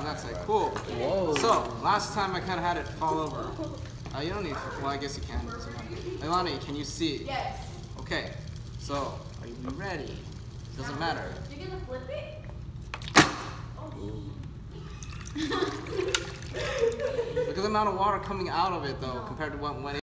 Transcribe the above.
that side. Cool. Whoa. So, last time I kind of had it fall over. You don't need, well, I guess you can. Leilani, can you see? Yes. Okay, so, are you ready? Doesn't matter. You're gonna flip it? Look at the amount of water coming out of it, though, compared to what went in.